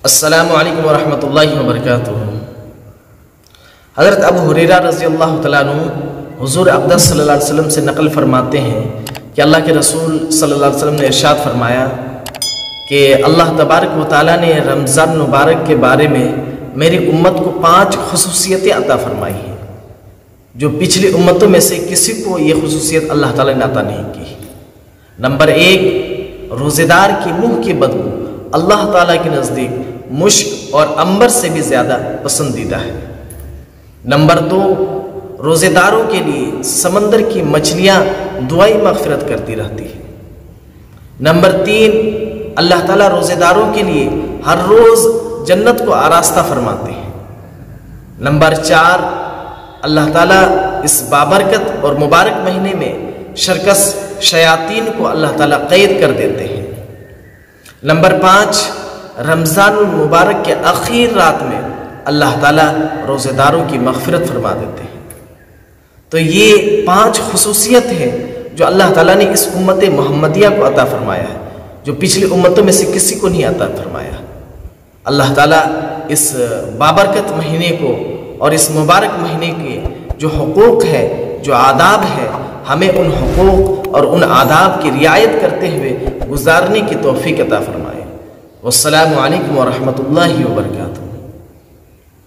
السلام علیکم ورحمۃ اللہ وبرکاتہ۔ حضرت ابو ہریرہ رضی اللہ تعالیٰ عنہ حضور اقدس صلی اللہ علیہ وسلم سے نقل فرماتے ہیں کہ اللہ کے رسول صلی اللہ علیہ وسلم نے ارشاد فرمایا کہ اللہ تبارک و تعالیٰ نے رمضان مبارک کے بارے میں میری امت کو 5 خصوصیتیں عطا فرمائی ہیں جو پچھلی امتوں میں سے کسی کو یہ خصوصیت اللہ تعالیٰ نے عطا نہیں کی۔ نمبر 1، روزے دار کی منہ کی بدبو اللہ تعالیٰ کے نزدیک مشک اور عنبر سے بھی زیادہ پسندیدہ ہے۔ نمبر 2، روزے داروں کے لیے سمندر کی مچھلیاں دعائی مغفرت کرتی رہتی ہیں۔ نمبر 3، اللہ تعالیٰ روزے داروں کے لیے ہر روز جنت کو آراستہ فرماتے ہیں۔ نمبر 4، اللہ تعالیٰ اس بابرکت اور مبارک مہینے میں شرکس شیاطین کو اللہ تعالیٰ قید کر دیتے ہیں۔ نمبر 5، رمضان المبارک کے آخر رات میں اللہ تعالیٰ روزے داروں کی مغفرت فرما دیتے ہیں۔ تو یہ 5 خصوصیت ہیں جو اللہ تعالیٰ نے اس امت محمدیہ کو عطا فرمایا ہے جو پچھلی امتوں میں سے کسی کو نہیں عطا فرمایا۔ اللہ تعالیٰ اس بابرکت مہینے کو اور اس مبارک مہینے کے جو حقوق ہے، جو آداب ہے، ہمیں ان حقوق اور ان آداب کی رعایت کرتے ہوئے گزارنے کی توفیق عطا فرمائے۔ والسلام علیکم ورحمۃ اللہ وبرکاتہ۔